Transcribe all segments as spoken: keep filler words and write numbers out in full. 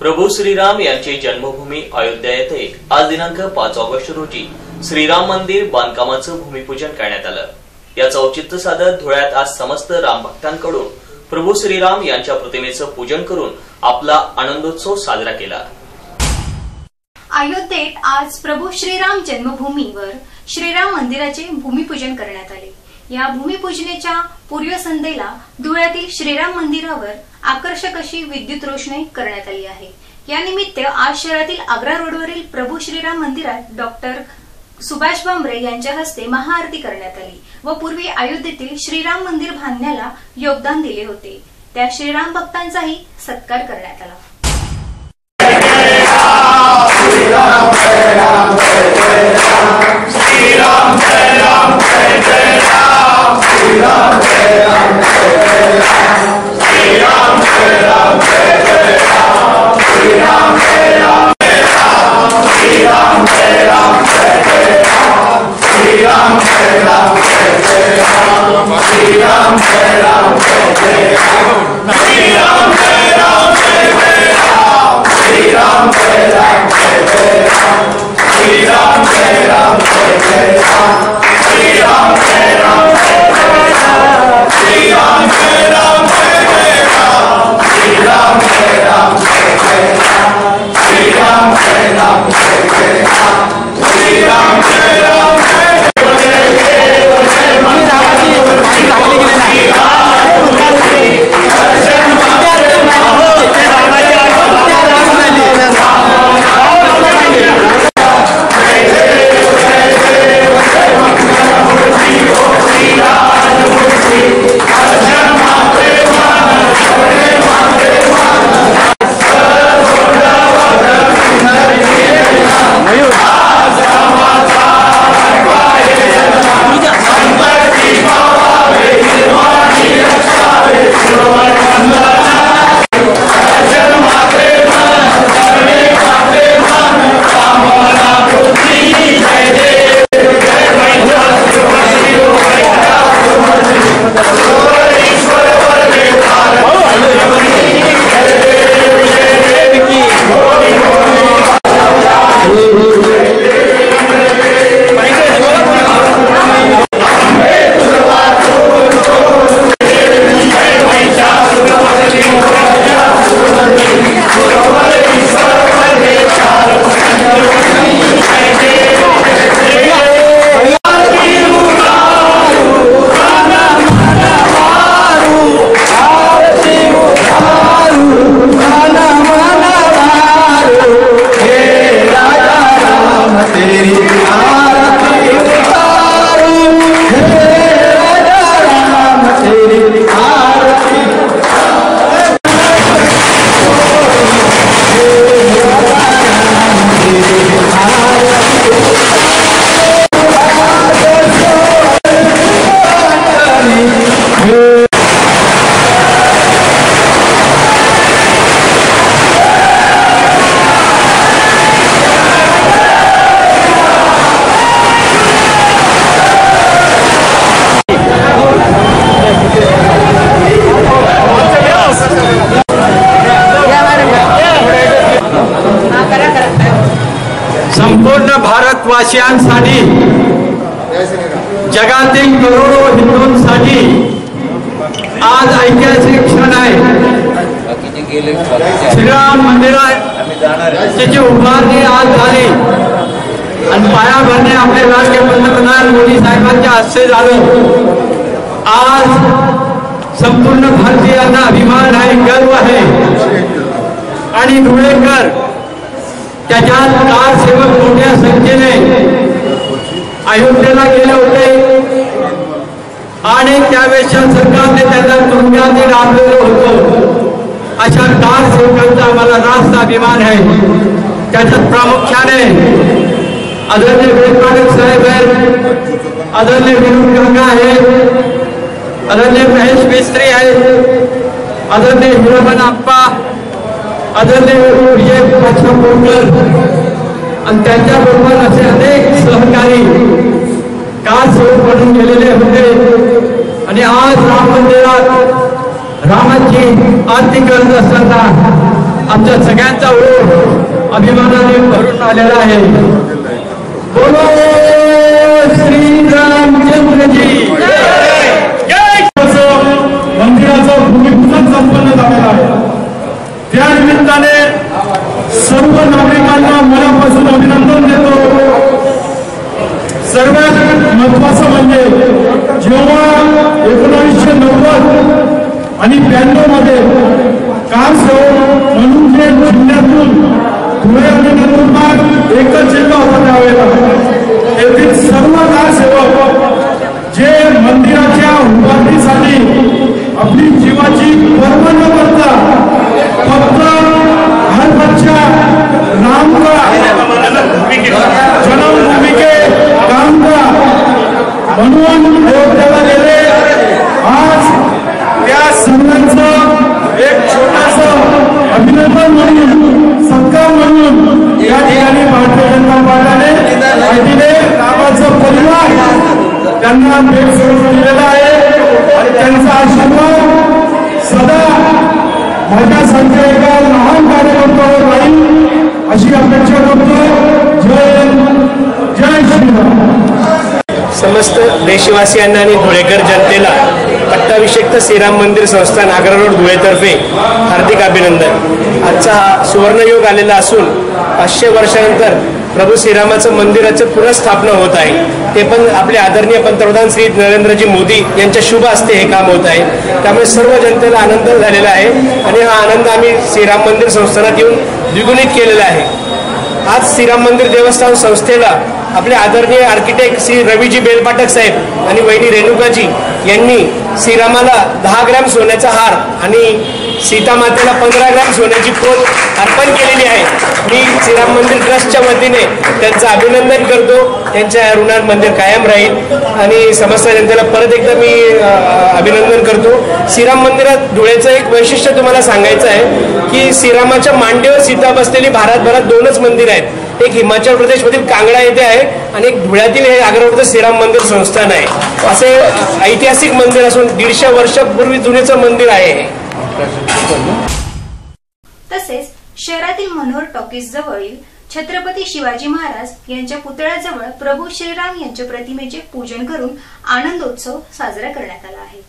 प्रभू श्रीराम यांची जन्मभूमी अयोध्या येथे आज दिनांक पाच ऑगस्ट रोजी श्रीराम मंदिर बांधकामाचं भूमिपूजन करण्यात आलं। याचं औचित्य साधत धुळ्यात आज समस्त राम भक्तांकडून प्रभू श्रीराम यांच्या प्रतिमेचं पूजन करून आपला आनंदोत्सव साजरा केला। अयोध्येत आज प्रभू श्रीराम जन्मभूमीवर श्रीराम मंदिराचे भूमिपूजन करण्यात आले। या भूमिपूजनेच्या पूर्वसंध्येला धुळ्यातील श्रीराम मंदिरावर आकर्षक अशी विद्युत रोषणाई करण्यात आली आहे। या निमित्त आज शहरातील आग्रा रोडवरील प्रभू श्रीराम मंदिरात डॉक्टर सुभाष भामरे यांच्या हस्ते महाआरती करण्यात आली व पूर्वी अयोध्येतील श्रीराम मंदिर बांधण्याला योगदान दिले होते त्या श्रीराम भक्तांचाही सत्कार करण्यात आला। संपूर्ण भारतवासियांसाठी जगातील करोडो हिंदूंसाठी आज ऐतिहासिक क्षण आहे। श्रीराम मंदिराची उभारणी आज झाली आणि पायाभरणे आपले राष्ट्रीय पंतप्रधान मोदी साहेबांच्या हस्ते झालं। आज संपूर्ण भारतीयांना अभिमान आहे, गर्व आहे आणि धुळेकर त्याच्यात कारसेवक मोठ्या संख्येने अयोध्येला गेले होते आणि त्यावेळेच्या सरकारने त्यांना तुरुंगात डांबलेलं होतं। अशा कारसेवकांचा आम्हाला रास्त अभिमान आहे। त्याच्यात प्रामुख्याने आदरणीय वेदपाठक साहेब आहेत, आदरणीय विनोद काका आहेत, आदरणीय महेश मिस्त्री आहेत, आदरणीय हिरोमन आप्पा, आदरणीय विजय पाचपोळकर आणि त्यांच्याबरोबर असे अनेक सहकारी कारसेवक म्हणून गेलेले होते आणि आज राम मंदिरात रामाची आरती करत असताना आमच्या सगळ्यांचा ओढ अभिमानाने भरून आलेला आहे. बोलो श्री रामचंद्रजी. मंदिराचं भूमिपूजन संपन्न झालेलं आहे. त्या निमित्ताने सर्व नागरिकांना मनापासून अभिनंदन देतो. सर्वात महत्वाचं म्हणजे जेव्हा एकोणीसशे नव्वद आणि ब्याण्णव मध्ये कार सेवक म्हणून जे जिल्ह्यातून धुळे आणि नंदुरबार एकच जिल्हा होता त्यावेळेला तेथील सर्व कार सेवक जे मंदिराच्या उभारणीसाठी आपली जीवाची पर्वा न करता फक्त हर बच्चा राम का जन्मभूमी के काम का म्हणून त्याला गेले. आज त्या सर्वांचं एक छोटस अभिनंदन म्हणून सत्कार म्हणून या ठिकाणी भारतीय जनता पार्टीने रामाचं परिवार त्यांना भेट स्वरूप दिलेला आहे आणि त्यांचा आशीर्वाद सदा माझ्यासारख्या एका लहान कार्यकर्त्यावर राहील अशी अपेक्षा करतो. जय जय श्रीराम. समस्त देशवासियांना आणि धुळेकर जनतेला पट्टाभिषेक्त श्रीराम मंदिर संस्थान आग्रा रोड धुळेतर्फे हार्दिक अभिनंदन. आजचा हा सुवर्णयोग आलेला असून पाचशे वर्षानंतर प्रभू श्रीरामाचं मंदिराचं पुनर्स्थापना होत आहे. ते पण आपले आदरणीय पंतप्रधान श्री नरेंद्रजी मोदी यांच्या शुभ हस्ते हे काम होत आहे. त्यामुळे सर्व जनतेला आनंद झालेला आहे आणि हा आनंद आम्ही श्रीराम मंदिर संस्थानात येऊन द्विगुणित केलेला आहे. आज श्रीराम मंदिर देवस्थान संस्थेला आपले आदरणीय आर्किटेक्ट श्री रवीजी बेलपाठक साहेब आणि वहिनी रेणुकाजी यांनी श्रीरामाला दहा ग्रॅम सोन्याचा हार आणि सीता मातेला पंधरा ग्रॅम सोन्याची पोत अर्पण केलेली आहे. मी श्रीराम मंदिर ट्रस्टच्या वतीने त्यांचं अभिनंदन करतो. त्यांच्या ऋणात मंदिर कायम राहील आणि समस्त जनतेला परत एकदा मी अभिनंदन करतो. श्रीराम मंदिरात धुळेचं एक वैशिष्ट्य तुम्हाला सांगायचं आहे की श्रीरामाच्या मांडीवर सीता बसलेली भारतभरात दोनच मंदिर आहेत. एक हिमाचल प्रदेशमधील कांगडा येथे आहे आणि एक धुळ्यातील हे आग्रावरचं श्रीराम मंदिर संस्थान आहे. असे ऐतिहासिक मंदिर असून दीडशे वर्षापूर्वी जुनेचं मंदिर आहे. तसेच शहरातील मनोहर टॉकीज जवळील छत्रपती शिवाजी महाराज यांच्या पुतळ्याजवळ प्रभू श्रीराम यांच्या प्रतिमेचे पूजन करून आनंदोत्सव साजरा करण्यात आला आहे.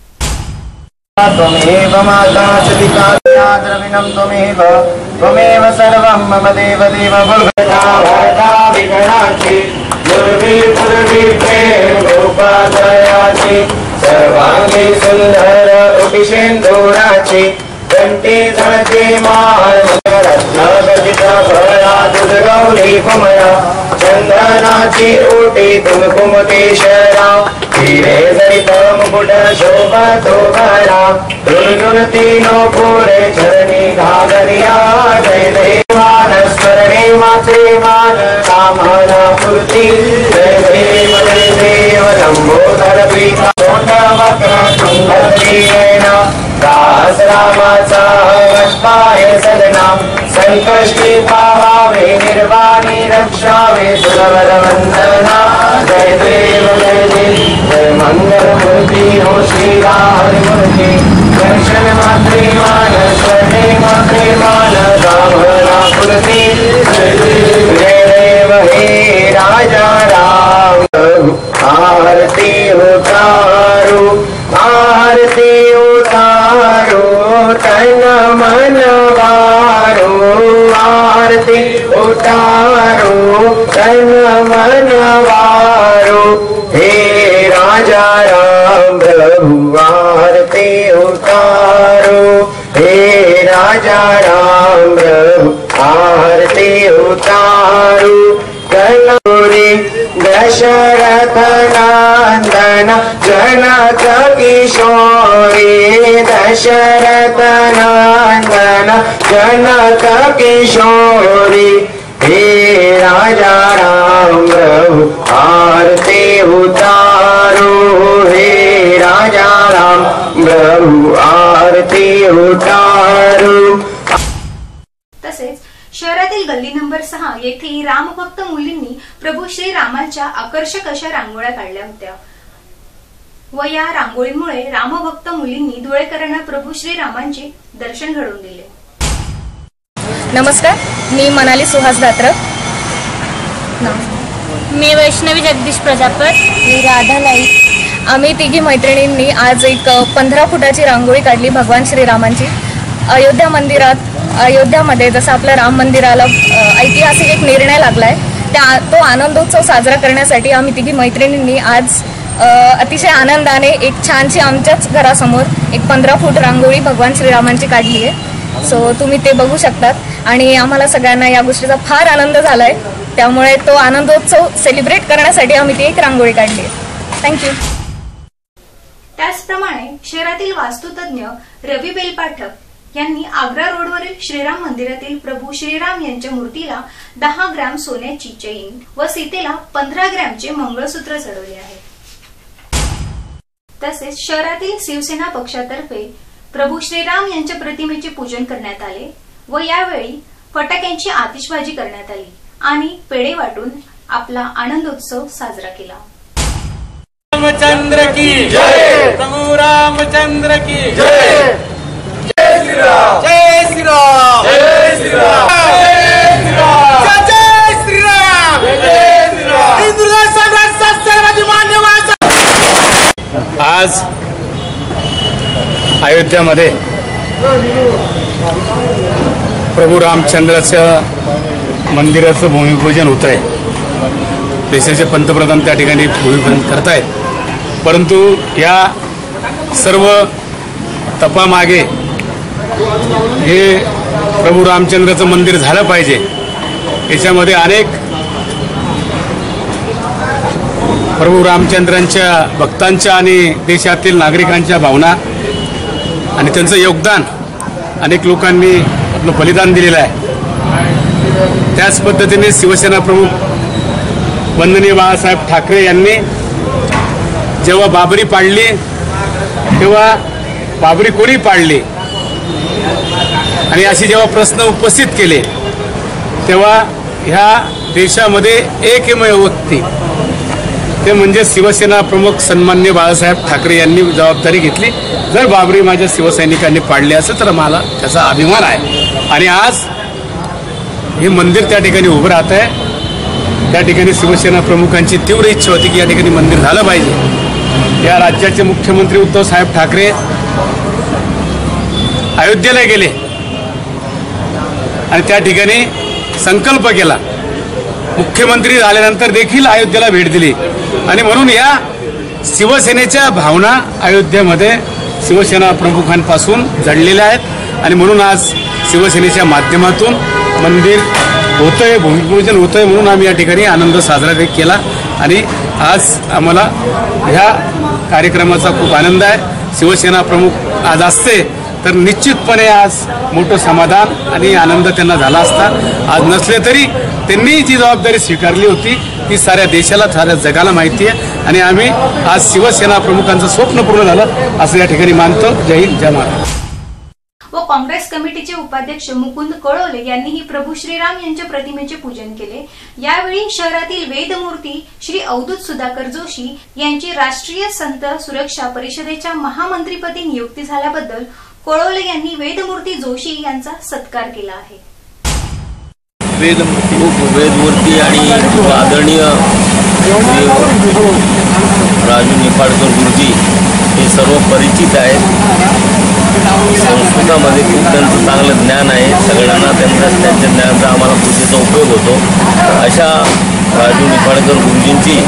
त्वमेव माता पिता द्रविणं त्वमेव त्वमेव सर्वं मम देव देव भगवता वरदा विघ्नाची दुर्वी दुर्वी प्रेम गोपादयाची सर्वांगी सुंदर उपिशेंदुराची कंठी धरती माळ रत्नगदित फळा दुर्गौरी कुमरा चंदनाची ओटी कुमकुमकेशरा हिरे जरित मुकुट शोभा तोभरा रुणुन तीनो पुरे चरणी घागरिया जय देवान स्मरणे मात्रे मान कामना पूर्ती जय देव जय देव लंबोदर प्रीता वक्र कुंभीना दास रामाचा वशपाय सदना संकष्टी पावावे निर्वाणी रक्षावे सुरवर वंदना जय देव जय देव जय मंगल मूर्ति हो श्री राम मूर्ति दर्शन मात्रे मान स्वर्णे मात्रे मान कामना पूर्ति जय देव हे राजा राम आरती उतारो आरती उतारो तन मन वारो आरती उतारो तन मन वारो हे राजा राम प्रभु आरती उतारो हे राजा राम प्रभु आरती उतारो गौरी दशरथ नंदन जनक किशोरी दशरथ नंदन जनक किशोरी हे राजा राम प्रभु आरती उतारो हे राजा राम प्रभु आरती उतारो. तसेच शहरातील गल्ली नंबर सहा येथे रामभक्त मुलींनी प्रभू श्री रामाच्या आकर्षक अशा रांगोळ्या काढल्या होत्या व या रांगोळीमुळे रामभक्त मुलींनी धुळेकरांना प्रभू श्री रामांचे दर्शन घडवून दिले. नमस्कार, मी मनाली सुहास दात्रक. मी वैष्णवी जगदीश प्रजापत. मी राधा नाईक. आम्ही तिघी मैत्रिणींनी आज एक पंधरा फुटाची रांगोळी काढली भगवान श्रीरामांची. अयोध्या मंदिरात अयोध्यामध्ये जसं आपल्या राम मंदिराला ऐतिहासिक एक निर्णय लागला आहे, त्या तो आनंदोत्सव साजरा करण्यासाठी आम्ही तिघी मैत्रिणींनी आज अतिशय आनंदाने एक छानशी आमच्याच घरासमोर एक पंधरा फूट रांगोळी भगवान श्रीरामांची काढली आहे. सो तुम्ही ते बघू शकतात आणि आम्हाला सगळ्यांना या गोष्टीचा फार आनंद झाला आहे. त्यामुळे तो आनंदोत्सव सेलिब्रेट करण्यासाठी आम्ही ती एक रांगोळी काढली आहे. थँक्यू. त्याचप्रमाणे शहरातील वास्तुतज्ञ रवी बेलपाठक यांनी आग्रा रोडवरील श्रीराम मंदिरातील प्रभू श्रीराम यांच्या मूर्तीला दहा ग्रॅम सोन्याची चेन व सीतेला पंधरा ग्रॅमचे मंगळसूत्र चढवले आहे. तसेच शहरातील शिवसेना पक्षातर्फे प्रभू श्रीराम यांच्या प्रतिमेचे पूजन करण्यात आले व यावेळी फटाक्यांची आतिषबाजी करण्यात आली आणि पेढे वाटून आपला आनंदोत्सव साजरा केला. रामचंद्र की जय. प्रभू रामचंद्र की जय. जय श्रीराम. जय श्रीराम. जय श्रीराम. जय श्रीराम. जय श्रीराम. जय श्रीराम. हिंदुजा सम्राट सर्वाधिक मान्यवर. आज अयोध्यामध्ये प्रभू रामचंद्राचं मंदिराचं भूमिपूजन होत आहे. देशाचे पंतप्रधान त्या ठिकाणी भूमिपूजन करत आहेत. परंतु या सर्व तपामागे हे प्रभू रामचंद्राचं मंदिर झालं पाहिजे, याच्यामध्ये अनेक प्रभू रामचंद्रांच्या भक्तांच्या आणि देशातील नागरिकांच्या भावना आणि त्यांचं योगदान अनेक लोकांनी आपलं बलिदान दिलेलं आहे. त्याच पद्धतीने शिवसेना प्रमुख वंदनीय बाळासाहेब ठाकरे यांनी जेव्हा बाबरी पाडली तेव्हा बाबरी कोणी पाडली आणि असे जेव्हा प्रश्न उपस्थित केले तेव्हा ह्या देशामध्ये एकमेव व्यक्ती ते म्हणजे शिवसेना प्रमुख सन्माननीय बाळासाहेब ठाकरे यांनी जबाबदारी घेतली. जर बाबरी माझ्या शिवसैनिकांनी पाडली असेल तर मला त्याचा अभिमान आहे. आणि आज हे मंदिर त्या ठिकाणी उभं राहत आहे. त्या ठिकाणी शिवसेना प्रमुखांची तीव्र इच्छा होती की या ठिकाणी मंदिर झालं पाहिजे. या राज्याचे मुख्यमंत्री उद्धव साहेब ठाकरे अयोध्येला गेले आणि त्या ठिकाणी संकल्प केला. मुख्यमंत्री झाल्यानंतर देखील अयोध्येला भेट दिली आणि म्हणून या शिवसेनेच्या भावना अयोध्येमध्ये शिवसेना प्रमुखांपासून जडलेल्या आहेत आणि म्हणून आज शिवसेनेच्या माध्यमातून मंदिर होतंय, भूमिपूजन होतंय. म्हणून आम्ही या ठिकाणी आनंद साजरा केला आणि आज आम्हाला ह्या कार्यक्रमाचा खूप आनंद आहे. शिवसेना प्रमुख आज असते तर निश्चितपणे आज मोठं समाधान आणि आनंद त्यांना झाला असता. आज नसले तरी त्यांनी जी जबाबदारी स्वीकारली होती ती साऱ्या देशाला साऱ्या जगाला माहिती आहे आणि आम्ही आज शिवसेना प्रमुखांचं स्वप्न पूर्ण झालं असं या ठिकाणी मानतो. जय हिंद, जय महाराष्ट्र. व काँग्रेस कमिटीचे उपाध्यक्ष मुकुंद कळोले यांनीही प्रभू श्रीराम यांच्या प्रतिमेचे पूजन केले. यावेळी शहरातील वेदमूर्ती श्री अवधूत सुधाकर जोशी यांची राष्ट्रीय संत सुरक्षा परिषदेच्या महामंत्रीपदी नियुक्ती झाल्याबद्दल कळोले यांनी वेदमूर्ती जोशी यांचा सत्कार केला आहे. वेदमूर्ती वेदमूर्ती आणि आदरणीय राजू निफाडकर गुरुजी हे सर्व परिचित आहेत. संस्कृतामध्ये खूप त्यांचं चांगलं ज्ञान आहे. सगळ्यांना त्यांचा त्यांच्या ज्ञानाचा आम्हाला पूजेचा उपयोग होतो. अशा राजू निफाडकर गुरुजींची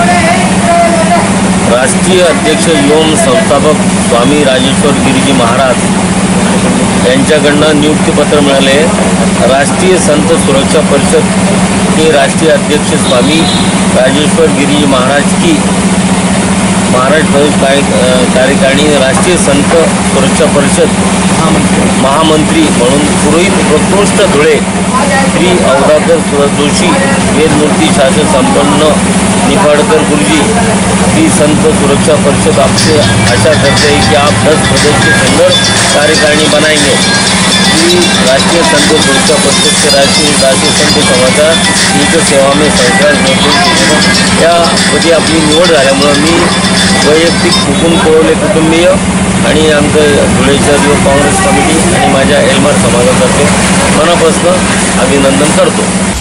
राष्ट्रीय अध्यक्ष एवं संस्थापक स्वामी राजेश्वर गिरीजी महाराज यांच्याकडनं नियुक्तीपत्र मिळाले. राष्ट्रीय संत सुरक्षा परिषद के राष्ट्रीय अध्यक्ष स्वामी राजेश्वर गिरीजी महाराज की महाराष्ट्र प्रदेश कार्यकारिणी राष्ट्रीय संत सुरक्षा परिषद महामंत्री म्हणून पुरोहित प्रकृष्ट धुळे श्री अवधाकर जोशी वेदमूर्ती शासन संपन्न निफाडकर गुरुजी श्री संत सुरक्षा परिषद आपसे आशा करते हैं कि आप दस प्रदेश के सुंदर कार्यकारिणी बनाएंगे. श्री राष्ट्रीय संत सुरक्षा परिषद के राष्ट्रीय राष्ट्रीय संत समाचार युद्ध सेवा में संस्कार या पदी आपली निवड झाल्यामुळे मी वैयक्तिक हुकूम कोळवले कुटुंबीय आणि आमचं धुळे शहर युवक काँग्रेस कमिटी आणि माझ्या एल्मार समाजातर्फे मनापासून अभिनंदन करतो.